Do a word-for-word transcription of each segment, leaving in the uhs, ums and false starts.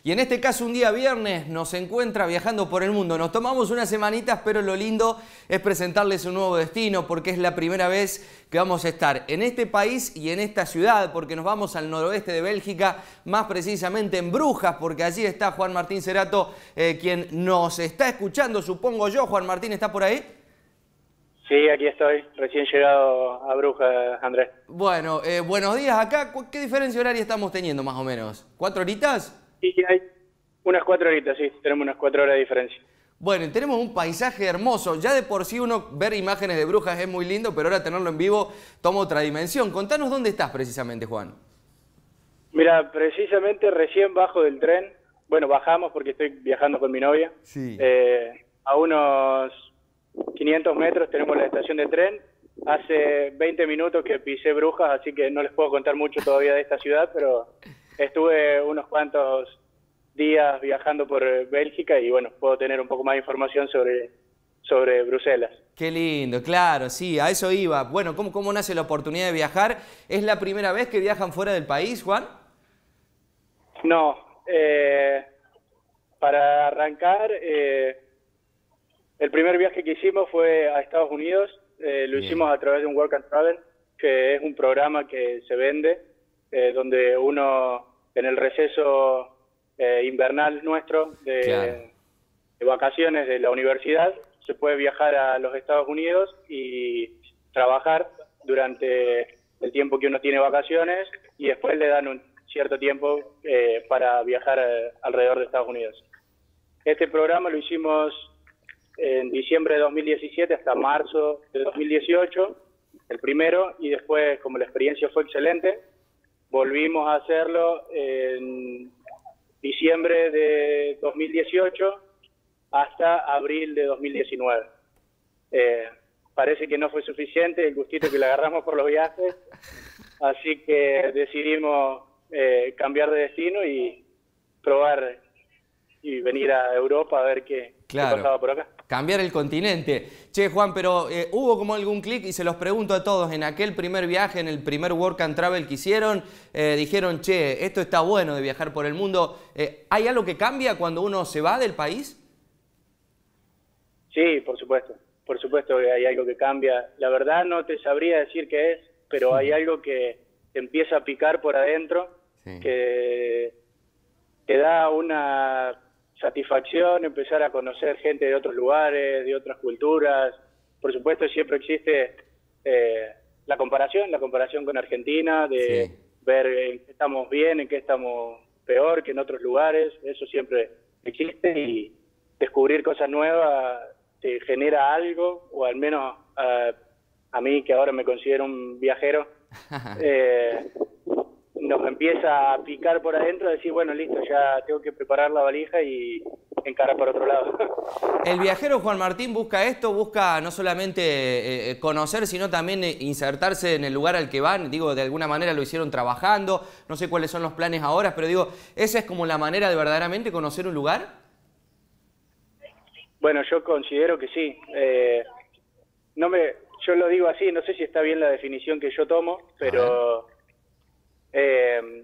Y en este caso un día viernes nos encuentra viajando por el mundo. Nos tomamos unas semanitas, pero lo lindo es presentarles un nuevo destino porque es la primera vez que vamos a estar en este país y en esta ciudad, porque nos vamos al noroeste de Bélgica, más precisamente en Brujas, porque allí está Juan Martín Cerato, eh, quien nos está escuchando, supongo yo. Juan Martín, ¿está por ahí? Sí, aquí estoy, recién llegado a Brujas, Andrés. Bueno, eh, buenos días acá. ¿Qué diferencia horaria estamos teniendo más o menos? ¿Cuatro horitas? Sí, hay unas cuatro horitas, sí, tenemos unas cuatro horas de diferencia. Bueno, tenemos un paisaje hermoso. Ya de por sí uno ver imágenes de Brujas es muy lindo, pero ahora tenerlo en vivo toma otra dimensión. Contanos dónde estás precisamente, Juan. Mira, precisamente recién bajo del tren. Bueno, bajamos porque estoy viajando con mi novia. Sí. Eh, a unos quinientos metros tenemos la estación de tren. Hace veinte minutos que pisé Brujas, así que no les puedo contar mucho todavía de esta ciudad, pero estuve unos cuantos días viajando por Bélgica y bueno, puedo tener un poco más de información sobre, sobre Bruselas. Qué lindo, claro, sí, a eso iba. Bueno, ¿cómo, cómo nace la oportunidad de viajar? ¿Es la primera vez que viajan fuera del país, Juan? No, eh, para arrancar, eh, el primer viaje que hicimos fue a Estados Unidos, eh, lo Bien. hicimos a través de un Work and Travel, que es un programa que se vende, eh, donde uno en el receso eh, invernal nuestro de, claro. de vacaciones de la universidad se puede viajar a los Estados Unidos y trabajar durante el tiempo que uno tiene vacaciones y después le dan un cierto tiempo eh, para viajar eh, alrededor de Estados Unidos. Este programa lo hicimos en diciembre de dos mil diecisiete hasta marzo de dos mil dieciocho, el primero, y después, como la experiencia fue excelente, volvimos a hacerlo en diciembre de dos mil dieciocho hasta abril de dos mil diecinueve. Eh, parece que no fue suficiente el gustito que le agarramos por los viajes, así que decidimos eh, cambiar de destino y probar y venir a Europa a ver qué, claro. qué pasaba por acá. Cambiar el continente. Che, Juan, pero eh, ¿hubo como algún clic? Y se los pregunto a todos, en aquel primer viaje, en el primer Work and Travel que hicieron, eh, dijeron, che, esto está bueno de viajar por el mundo. Eh, ¿Hay algo que cambia cuando uno se va del país? Sí, por supuesto. Por supuesto que hay algo que cambia. La verdad no te sabría decir qué es, pero sí. hay algo que te empieza a picar por adentro, sí. que te da una satisfacción, empezar a conocer gente de otros lugares, de otras culturas. Por supuesto siempre existe eh, la comparación, la comparación con Argentina, de sí. ver en qué estamos bien, en qué estamos peor que en otros lugares, eso siempre existe, y descubrir cosas nuevas te genera algo, o al menos uh, a mí, que ahora me considero un viajero, eh, nos empieza a picar por adentro, a decir, bueno, listo, ya tengo que preparar la valija y encarar por otro lado. El viajero Juan Martín busca esto, busca no solamente eh, conocer, sino también eh, insertarse en el lugar al que van. Digo, de alguna manera lo hicieron trabajando, no sé cuáles son los planes ahora, pero digo, ¿esa es como la manera de verdaderamente conocer un lugar? Bueno, yo considero que sí. Eh, no me, yo lo digo así, no sé si está bien la definición que yo tomo, pero eh,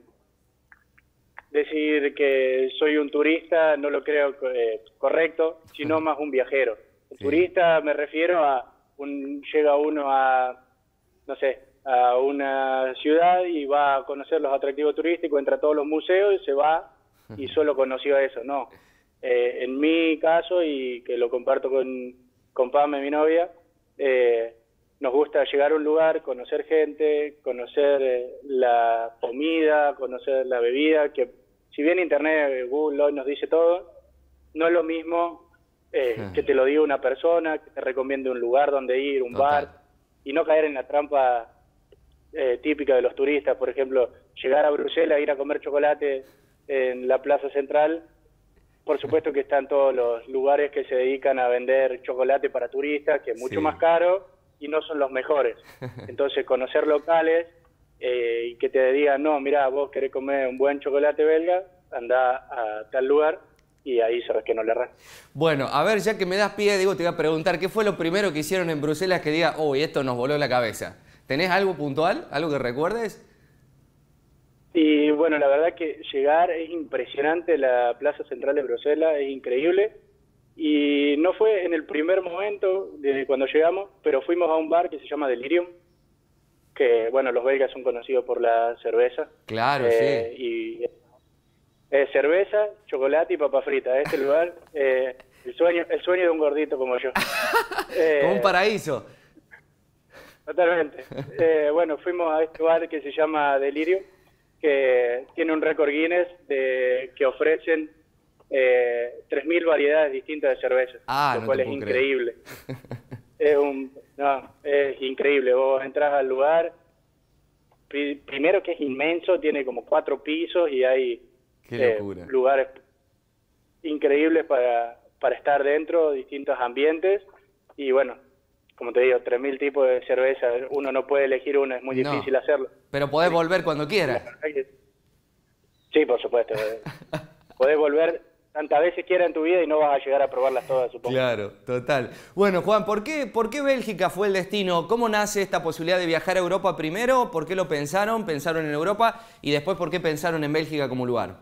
decir que soy un turista no lo creo eh, correcto, sino más un viajero. El sí. turista me refiero a, un, llega uno a, no sé, a una ciudad y va a conocer los atractivos turísticos, entra a todos los museos y se va y solo conoció eso, no. Eh, en mi caso, y que lo comparto con, con Pame, mi novia, eh, nos gusta llegar a un lugar, conocer gente, conocer eh, la comida, conocer la bebida, que si bien Internet, Google hoy nos dice todo, no es lo mismo eh, sí. que te lo diga una persona, que te recomiende un lugar donde ir, un Total. bar, y no caer en la trampa eh, típica de los turistas. Por ejemplo, llegar a Bruselas, ir a comer chocolate en la Plaza Central. Por supuesto que están todos los lugares que se dedican a vender chocolate para turistas, que es mucho sí. más caro y no son los mejores. Entonces, conocer locales eh, y que te digan, no, mirá, vos querés comer un buen chocolate belga, andá a tal lugar y ahí sabes que no le erras. Bueno, a ver, ya que me das pie, digo, te voy a preguntar, ¿qué fue lo primero que hicieron en Bruselas que diga, uy, esto nos voló la cabeza? ¿Tenés algo puntual? ¿Algo que recuerdes? Y bueno, la verdad que llegar es impresionante, la Plaza Central de Bruselas es increíble. Y no fue en el primer momento, desde cuando llegamos, pero fuimos a un bar que se llama Delirium, que bueno, los belgas son conocidos por la cerveza. Claro, eh, sí. Y eh, cerveza, chocolate y papa frita. Este lugar, eh, el sueño el sueño de un gordito como yo. Eh, Como un paraíso. Totalmente. Eh, bueno, fuimos a este bar que se llama Delirium, que tiene un récord Guinness de que ofrecen eh, tres mil variedades distintas de cerveza, Ah, lo no cual te es puedo increíble. Es un, no, es increíble. Vos entras al lugar, pri- primero que es inmenso, tiene como cuatro pisos y hay Qué eh, locura. lugares increíbles para, para estar dentro, distintos ambientes y bueno, como te digo, tres mil tipos de cerveza, uno no puede elegir una, es muy No. difícil hacerlo. Pero podés volver cuando La quieras. verdad que- Sí, por supuesto. eh. Podés volver tantas veces quieras en tu vida y no vas a llegar a probarlas todas, supongo. Claro, total. Bueno, Juan, ¿por qué, por qué Bélgica fue el destino? ¿Cómo nace esta posibilidad de viajar a Europa primero? ¿Por qué lo pensaron? ¿Pensaron en Europa? Y después, ¿por qué pensaron en Bélgica como lugar?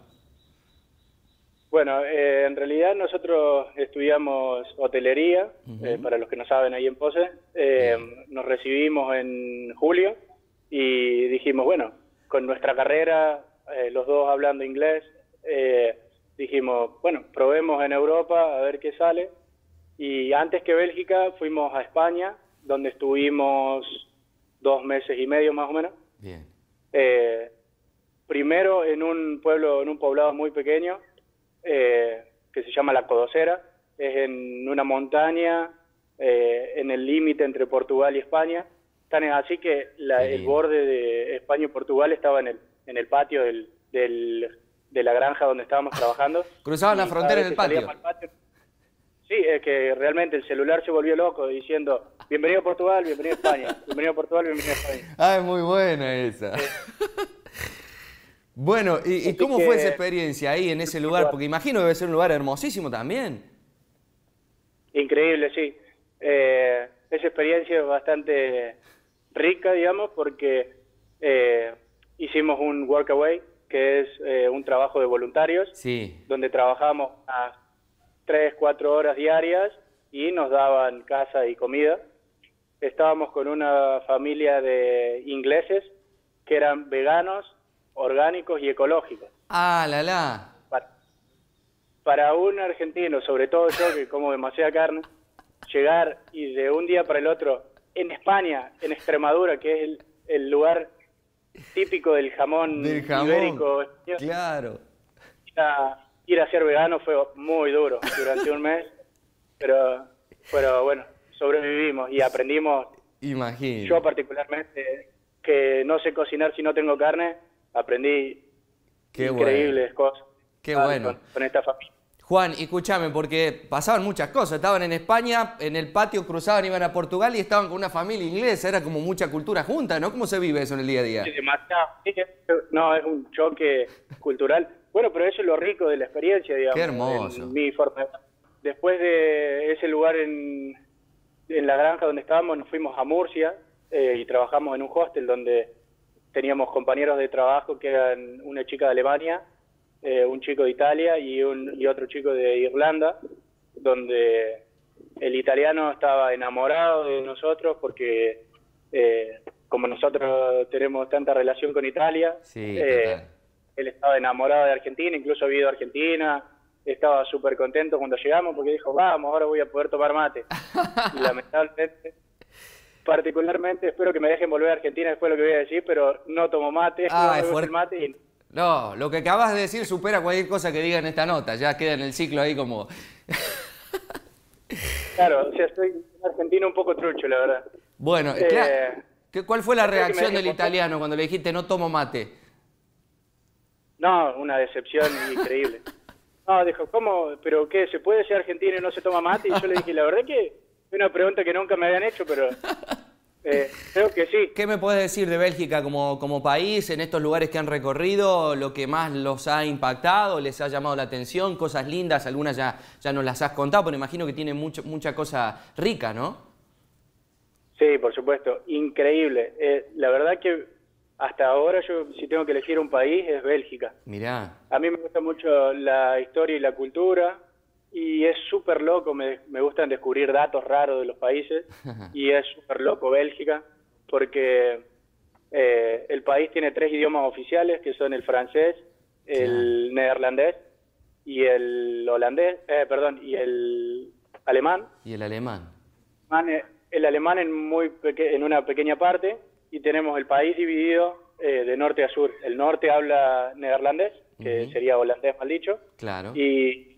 Bueno, eh, en realidad nosotros estudiamos hotelería, Ujú. eh, para los que no saben, ahí en Pose. Eh, nos recibimos en julio y dijimos, bueno, con nuestra carrera, eh, los dos hablando inglés, eh, dijimos, bueno, probemos en Europa a ver qué sale. Y antes que Bélgica fuimos a España, donde estuvimos dos meses y medio más o menos. Bien. Eh, primero en un pueblo, en un poblado muy pequeño, eh, que se llama La Codocera, es en una montaña, eh, en el límite entre Portugal y España. Tan es así que la- Qué el lindo. borde de España y Portugal estaba en el, en el patio del, del- de la granja donde estábamos trabajando. Cruzaban la Y frontera cada en el vez que salíamos patio. al patio- Sí, es que realmente el celular se volvió loco diciendo, bienvenido a Portugal, bienvenido a España, bienvenido a Portugal, bienvenido a España. Ah, es muy buena esa. Bueno, ¿y, y Así cómo que- fue esa experiencia ahí en ese lugar? Porque imagino que debe ser un lugar hermosísimo también. Increíble, sí. Eh, esa experiencia es bastante rica, digamos, porque eh, hicimos un workaway, que es eh, un trabajo de voluntarios, Sí. donde trabajamos unas tres, cuatro horas diarias y nos daban casa y comida. Estábamos con una familia de ingleses que eran veganos, orgánicos y ecológicos. Ah, la la. Para, para un argentino, sobre todo yo que como demasiada carne, llegar y de un día para el otro, en España, en Extremadura, que es el, el lugar típico del jamón, Del jamón. ibérico, Claro. ir a, ir a ser vegano fue muy duro durante un mes, pero, pero bueno, sobrevivimos y aprendimos. Imagino. Yo particularmente, que no sé cocinar si no tengo carne, aprendí Qué increíbles cosas. Qué Ah, bueno. Con, con esta familia. Juan, y escúchame, porque pasaban muchas cosas. Estaban en España, en el patio cruzaban, iban a Portugal y estaban con una familia inglesa. Era como mucha cultura junta, ¿no? ¿Cómo se vive eso en el día a día? Sí, demasiado. Sí, no, es un choque cultural. Bueno, pero eso es lo rico de la experiencia, digamos. Qué hermoso. En mi forma. Después de ese lugar en, en la granja donde estábamos, nos fuimos a Murcia eh, y trabajamos en un hostel donde teníamos compañeros de trabajo que eran una chica de Alemania, eh, un chico de Italia y, un, y otro chico de Irlanda, donde el italiano estaba enamorado de nosotros porque eh, como nosotros tenemos tanta relación con Italia, Sí, eh, total. él estaba enamorado de Argentina, incluso había ido a Argentina, estaba súper contento cuando llegamos porque dijo, vamos, ahora voy a poder tomar mate. Y lamentablemente, particularmente, espero que me dejen volver a Argentina después de lo que voy a decir, pero no tomo mate, Ah, no es me gusta fuerte. el mate y No, lo que acabas de decir supera cualquier cosa que diga en esta nota. Ya queda en el ciclo ahí como... claro, o sea, soy un argentino un poco trucho, la verdad. Bueno, Eh, claro. ¿Qué- ¿Cuál fue la creo que me reacción deje del por- italiano cuando le dijiste no tomo mate? No, una decepción increíble. No, dijo, ¿cómo? ¿Pero qué? ¿Se puede ser argentino y no se toma mate? Y yo le dije, la verdad que es una pregunta que nunca me habían hecho, pero eh, creo que sí. ¿Qué me puedes decir de Bélgica como, como país, en estos lugares que han recorrido, lo que más los ha impactado, les ha llamado la atención, cosas lindas, algunas ya, ya nos las has contado, pero imagino que tiene mucho, mucha cosa rica, ¿no? Sí, por supuesto, increíble. Eh, la verdad que hasta ahora yo, si tengo que elegir un país, es Bélgica. Mirá. A mí me gusta mucho la historia y la cultura, y es súper loco, me, me gustan descubrir datos raros de los países, y es súper loco Bélgica, porque eh, el país tiene tres idiomas oficiales, que son el francés, el claro. neerlandés y el holandés, eh, perdón, y el alemán. Y el alemán. El alemán en, muy peque en una pequeña parte, y tenemos el país dividido eh, de norte a sur. El norte habla neerlandés, que uh-huh. sería holandés mal dicho, claro. y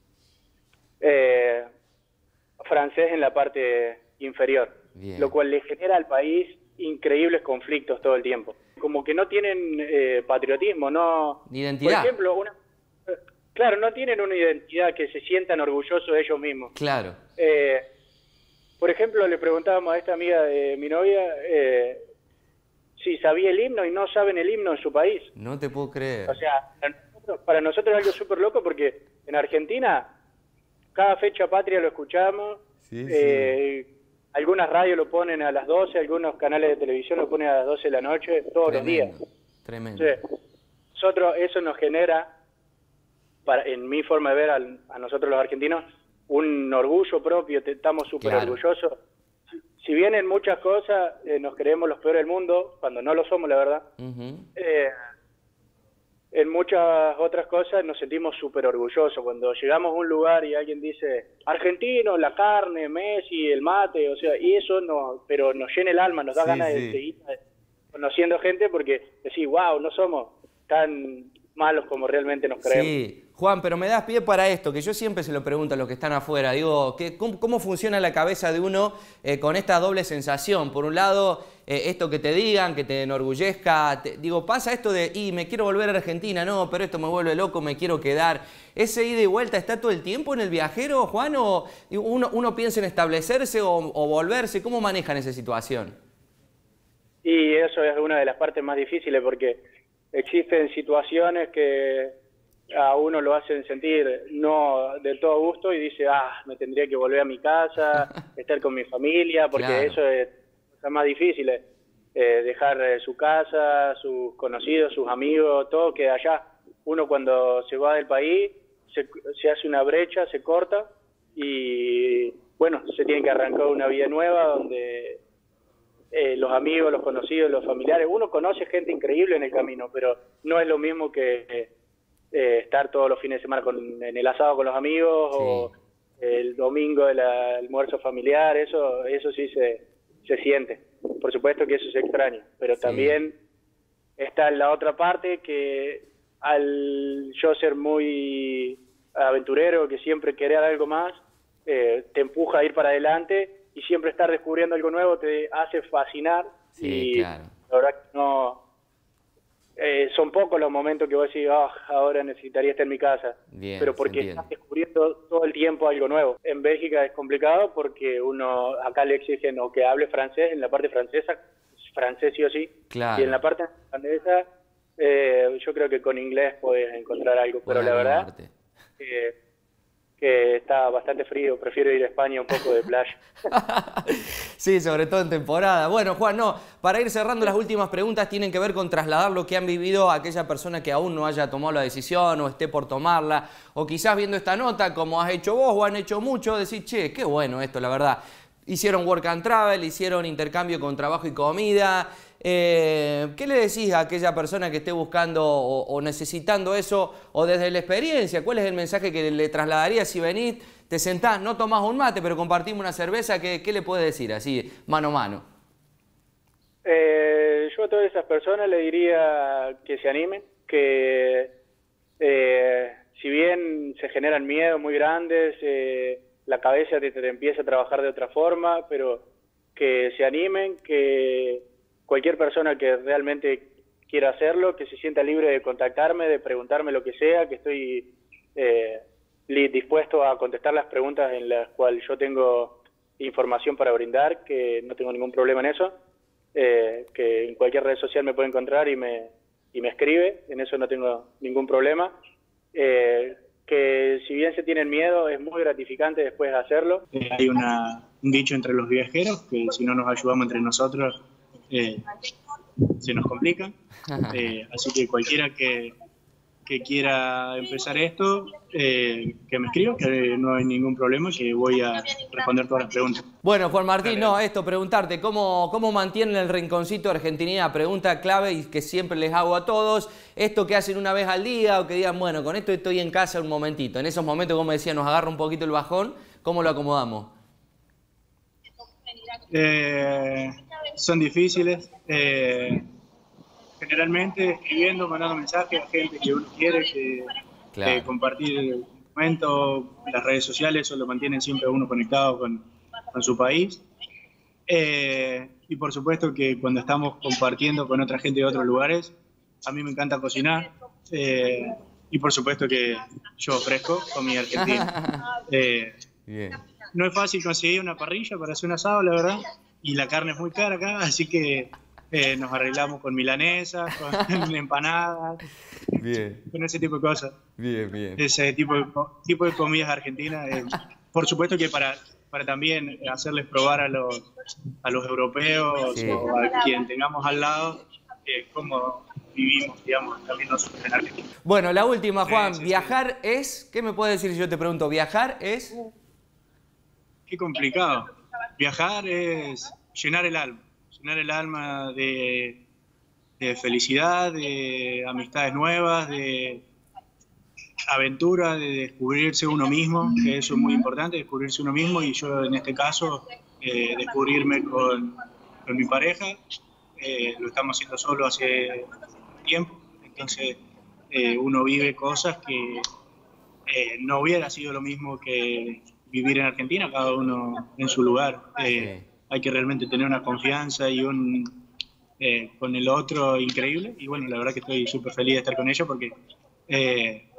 eh, francés en la parte inferior, Bien. Lo cual le genera al país increíbles conflictos todo el tiempo. Como que no tienen eh, patriotismo, no... Identidad. Por ejemplo, una, claro, no tienen una identidad que se sientan orgullosos de ellos mismos. Claro. Eh, por ejemplo, le preguntábamos a esta amiga de mi novia eh, si sabía el himno, y no saben el himno en su país. No te puedo creer. O sea, para nosotros, para nosotros es algo súper loco, porque en Argentina cada fecha patria lo escuchamos, sí, eh, sí. algunas radios lo ponen a las doce, algunos canales de televisión lo ponen a las doce de la noche, todos Tremendo. los días. Tremendo. Entonces, nosotros, eso nos genera, para, en mi forma de ver a, a nosotros los argentinos, un orgullo propio, te, estamos súper claro. orgullosos. Si, si bien en muchas cosas eh, nos creemos los peores del mundo, cuando no lo somos, la verdad, uh-huh. eh, en muchas otras cosas nos sentimos súper orgullosos. Cuando llegamos a un lugar y alguien dice, argentino, la carne, Messi, el mate, o sea, y eso no, pero nos llena el alma, nos da sí, ganas sí. de seguir conociendo gente, porque decís, wow, no somos tan malos como realmente nos creemos. Sí, Juan, pero me das pie para esto, que yo siempre se lo pregunto a los que están afuera. Digo, ¿qué, cómo, ¿cómo funciona la cabeza de uno eh, con esta doble sensación? Por un lado, eh, esto que te digan, que te enorgullezca. Te, digo, pasa esto de, y me quiero volver a Argentina, no, pero esto me vuelve loco, me quiero quedar. ¿Ese ida y vuelta está todo el tiempo en el viajero, Juan? ¿O digo, uno, uno piensa en establecerse o, o volverse? ¿Cómo manejan esa situación? Y eso es una de las partes más difíciles, porque existen situaciones que a uno lo hacen sentir no del todo gusto y dice, ah, me tendría que volver a mi casa, estar con mi familia, porque claro. eso es lo más difícil, eh, dejar eh, su casa, sus conocidos, sus amigos, todo queda allá. Uno cuando se va del país se, se hace una brecha, se corta y bueno, se tiene que arrancar una vida nueva donde Eh, los amigos, los conocidos, los familiares. Uno conoce gente increíble en el camino, pero no es lo mismo que eh, estar todos los fines de semana con, en el asado con los amigos sí. o el domingo del almuerzo familiar. Eso eso sí se, se siente. Por supuesto que eso se extraña, pero sí. también está la otra parte que al yo ser muy aventurero, que siempre querer algo más, eh, te empuja a ir para adelante. Y siempre estar descubriendo algo nuevo te hace fascinar. Sí, y claro. La verdad que no... Eh, son pocos los momentos que vos decís, oh, ahora necesitaría estar en mi casa. Bien, pero porque estás descubriendo todo el tiempo algo nuevo. En Bélgica es complicado porque uno acá le exigen o que hable francés, en la parte francesa, francés sí o sí. Claro. Y en la parte holandesa, eh, yo creo que con inglés podés encontrar algo. Pero bueno, la verdad... Eh, que está bastante frío, prefiero ir a España un poco de playa. Sí, sobre todo en temporada. Bueno, Juan, no, para ir cerrando, las últimas preguntas tienen que ver con trasladar lo que han vivido a aquella persona que aún no haya tomado la decisión o esté por tomarla, o quizás viendo esta nota, como has hecho vos o han hecho muchos, decir, che, qué bueno esto, la verdad. Hicieron work and travel, hicieron intercambio con trabajo y comida. Eh, ¿Qué le decís a aquella persona que esté buscando o, o necesitando eso, o desde la experiencia? ¿Cuál es el mensaje que le trasladarías si venís, te sentás, no tomás un mate, pero compartimos una cerveza? ¿Qué, qué le puedes decir así, mano a mano? Eh, yo a todas esas personas le diría que se animen, que eh, si bien se generan miedos muy grandes, eh, la cabeza te, te empieza a trabajar de otra forma, pero que se animen, que cualquier persona que realmente quiera hacerlo, que se sienta libre de contactarme, de preguntarme lo que sea, que estoy eh, dispuesto a contestar las preguntas en las cuales yo tengo información para brindar, que no tengo ningún problema en eso, eh, que en cualquier red social me puede encontrar y me, y me escribe, en eso no tengo ningún problema. Eh, que si bien se tienen miedo, es muy gratificante después de hacerlo. Eh, hay una, un dicho entre los viajeros, que si no nos ayudamos entre nosotros, eh, se nos complica. Eh, así que cualquiera que, que quiera empezar esto, eh, que me escriba, que no hay ningún problema, que voy a responder todas las preguntas. Bueno, Juan Martín, no, esto, preguntarte, ¿cómo, cómo mantienen el rinconcito de Argentinidad? Pregunta clave y que siempre les hago a todos. Esto que hacen una vez al día o que digan, bueno, con esto estoy en casa un momentito. En esos momentos, como decía, nos agarra un poquito el bajón, ¿cómo lo acomodamos? Eh, son difíciles. Eh, generalmente escribiendo, mandando mensajes a gente que uno quiere, que, claro. que compartir el momento, las redes sociales, eso lo mantienen siempre a uno conectado con, con su país. Eh, y por supuesto que cuando estamos compartiendo con otra gente de otros lugares, a mí me encanta cocinar. Eh, y por supuesto que yo ofrezco comida argentina. Eh, Bien. No es fácil conseguir una parrilla para hacer un asado, la verdad, y la carne es muy cara acá, así que eh, nos arreglamos con milanesas, con empanadas, bien. Con ese tipo de cosas. Bien, bien. Ese tipo de, tipo de comidas argentinas. Eh, por supuesto que para, para también hacerles probar a los, a los europeos sí. o a quien tengamos al lado eh, cómo vivimos, digamos, también nosotros en Argentina. Bueno, la última, Juan, sí, sí, viajar sí. es, ¿qué me puedes decir si yo te pregunto? ¿Viajar es...? Qué complicado. Viajar es llenar el alma, llenar el alma de, de felicidad, de amistades nuevas, de aventura, de descubrirse uno mismo, que eso es muy importante, descubrirse uno mismo, y yo en este caso eh, descubrirme con, con mi pareja, eh, lo estamos haciendo solo hace tiempo, entonces eh, uno vive cosas que eh, no hubiera sido lo mismo que vivir en Argentina, cada uno en su lugar. Eh, sí. Hay que realmente tener una confianza y un eh, con el otro increíble. Y bueno, la verdad que estoy súper feliz de estar con ella porque eh,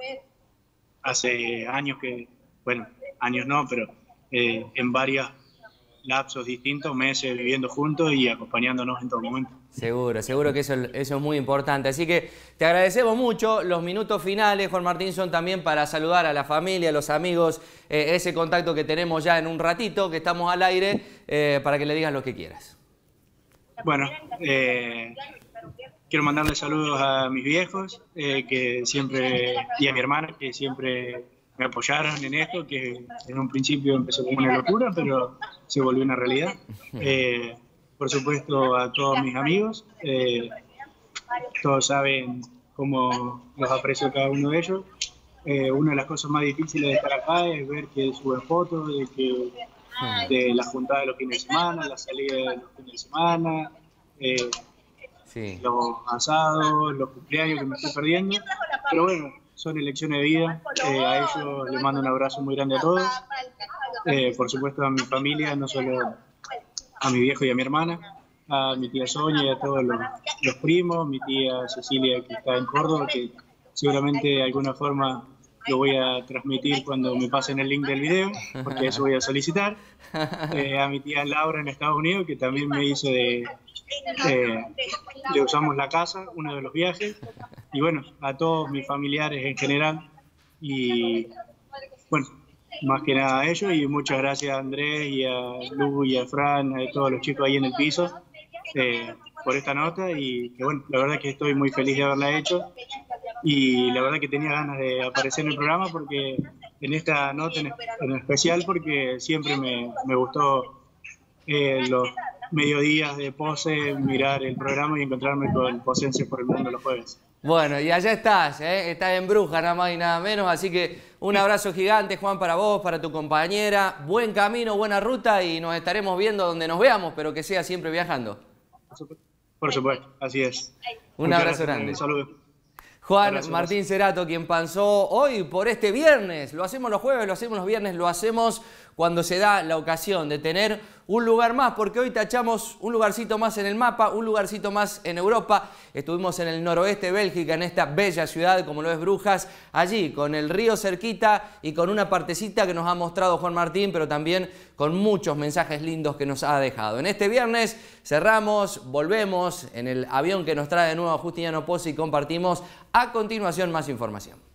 hace años que, bueno, años no, pero eh, en varios lapsos distintos, meses viviendo juntos y acompañándonos en todo momento. Seguro, seguro que eso, eso es muy importante. Así que te agradecemos mucho. Los minutos finales, Juan Martín, son también para saludar a la familia, a los amigos, eh, ese contacto que tenemos ya en un ratito, que estamos al aire, eh, para que le digas lo que quieras. Bueno, eh, quiero mandarle saludos a mis viejos, eh, que siempre, y a mi hermana, que siempre me apoyaron en esto, que en un principio empezó como una locura, pero se volvió una realidad. Eh, por supuesto a todos mis amigos, eh, todos saben cómo los aprecio cada uno de ellos. Eh, una de las cosas más difíciles de estar acá es ver que suben fotos de, que, de la juntada de los fines de semana, la salida de los fines de semana, eh, sí. los asados, los cumpleaños que me estoy perdiendo, pero bueno, son elecciones de vida. Eh, a ellos les mando un abrazo muy grande a todos, eh, por supuesto a mi familia, no solo a mi viejo y a mi hermana, a mi tía Sonia y a todos los, los primos, mi tía Cecilia que está en Córdoba, que seguramente de alguna forma lo voy a transmitir cuando me pasen el link del video, porque eso voy a solicitar, eh, a mi tía Laura en Estados Unidos, que también me hizo de, eh, le usamos la casa, uno de los viajes, y bueno, a todos mis familiares en general, y bueno, más que nada a ellos, y muchas gracias a Andrés y a Lu y a Fran, a todos los chicos ahí en el piso, eh, por esta nota, y que bueno, la verdad que estoy muy feliz de haberla hecho, y la verdad que tenía ganas de aparecer en el programa, porque en esta nota en, en especial, porque siempre me, me gustó eh, los mediodías de Pose, mirar el programa y encontrarme con Posenses por el Mundo los jueves. Bueno, y allá estás, ¿eh? Estás en Brujas, nada más y nada menos, así que un abrazo gigante, Juan, para vos, para tu compañera, buen camino, buena ruta, y nos estaremos viendo donde nos veamos, pero que sea siempre viajando. Por supuesto, así es. Un Muchas abrazo gracias, grande. Un saludo. Juan gracias, Martín gracias. Cerato, quien pasó hoy por este viernes. Lo hacemos los jueves, lo hacemos los viernes, lo hacemos cuando se da la ocasión de tener un lugar más, porque hoy tachamos un lugarcito más en el mapa, un lugarcito más en Europa. Estuvimos en el noroeste de Bélgica, en esta bella ciudad como lo es Brujas, allí con el río cerquita y con una partecita que nos ha mostrado Juan Martín, pero también con muchos mensajes lindos que nos ha dejado. En este viernes cerramos, volvemos en el avión que nos trae de nuevo a Justiniano Pozzi y compartimos a continuación más información.